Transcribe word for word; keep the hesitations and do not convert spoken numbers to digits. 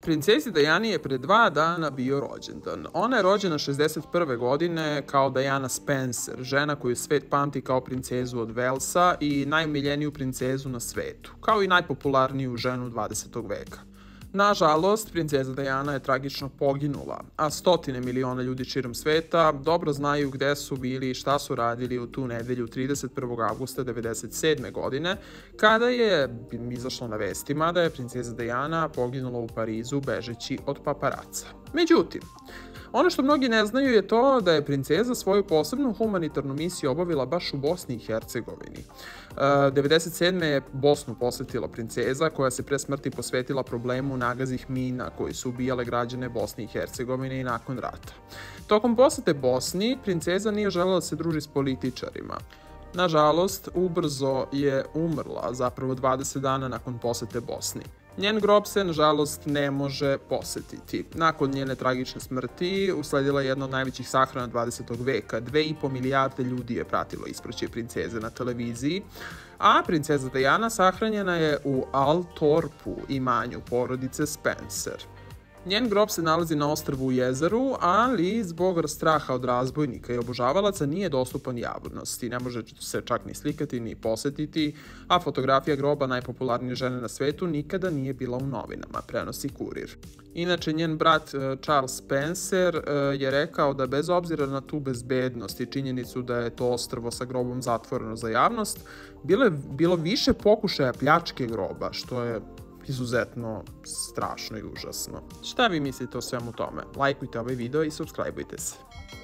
Princezi Diani je pre dva dana bio rođendan. Ona je rođena šezdeset prve godine kao Diana Spencer, žena koju svet pamti kao princezu od Velsa i najmiljeniju princezu na svetu, kao i najpopularniju ženu dvadesetog veka. Nažalost, princeza Diana je tragično poginula, a stotine miliona ljudi širom sveta dobro znaju gde su bili i šta su radili u tu nedelju trideset prvog avgusta devedeset sedme. godine, kada je izašlo na vestima da je princeza Diana poginula u Parizu bežeći od paparaca. Međutim, ono što mnogi ne znaju je to da je princeza svoju posebnu humanitarnu misiju obavila baš u Bosni i Hercegovini. devedeset sedme. je Bosnu posetila princeza koja se pre smrti posvetila problemu nagazih mina koji su ubijale građane Bosne i Hercegovine i nakon rata. Tokom posete Bosni, princeza nije želela da se druži s političarima. Nažalost, ubrzo je umrla, zapravo dvadeset dana nakon posete Bosni. Njen grob se, nažalost, ne može posetiti. Nakon njene tragične smrti usledila je jedna od najvećih sahrana dvadesetog veka. Dve i po milijarde ljudi je pratilo ispraćaj princeze na televiziji, a princeza Diana sahranjena je u Al Torpu, imanju porodice Spencer. Njen grob se nalazi na ostrvu u jezeru, ali zbog straha od razbojnika i obožavalaca nije dostupan javnosti. Ne može se čak ni slikati ni posetiti, a fotografija groba najpopularnije žene na svetu nikada nije bila u novinama, prenosi Kurir. Inače, njen brat Charles Spencer je rekao da bez obzira na tu bezbednost i činjenicu da je to ostrvo sa grobom zatvoreno za javnost, bilo je bilo više pokušaja pljačke groba, što je izuzetno strašno i užasno. Šta vi mislite o svemu tome? Lajkujte ovaj video i subscribeujte se.